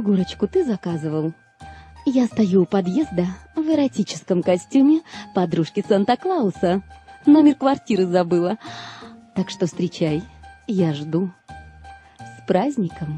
Снегурочку ты заказывал? Я стою у подъезда в эротическом костюме подружки Санта-Клауса. Номер квартиры забыла. Так что встречай, я жду. С праздником!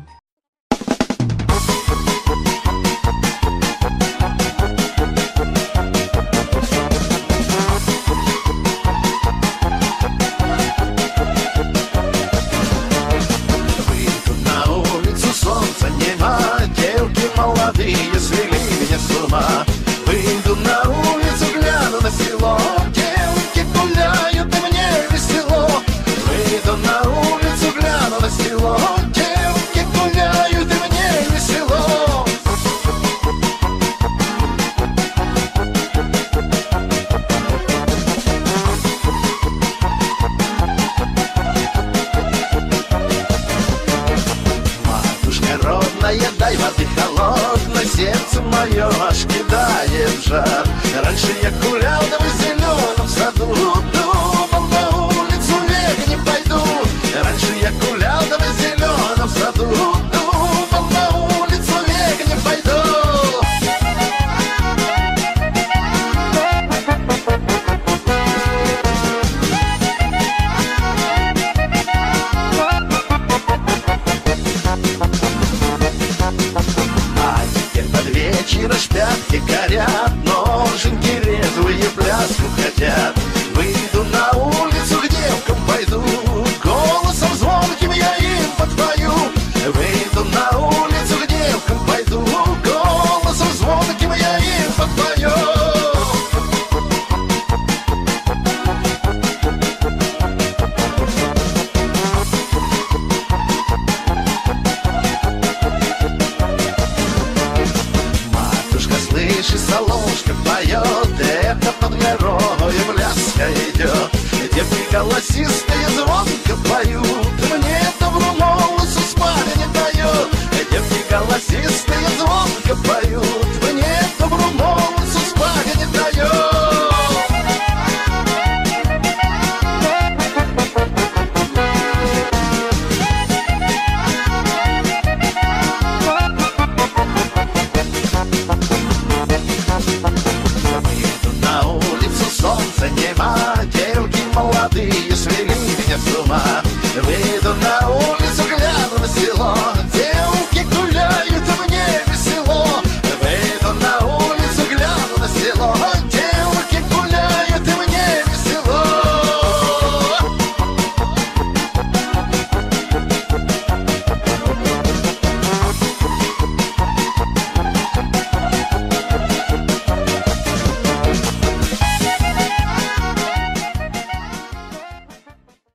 Молодые свели меня с ума. Выйду на улицу, гляну на село. Девки гуляют, и мне весело. Выйду на улицу, гляну на село. Девки гуляют, и мне весело. Матушка родная, дай воды холодной, сердце мое аж кидает в жар. Раньше я гулял да в зеленом саду, думал, на улицу век не пойду. Раньше я гулял да в зеленом саду, думал, на улицу век не пойду. Вечера ж пятки горят, ноженьки резвые пляску хотят.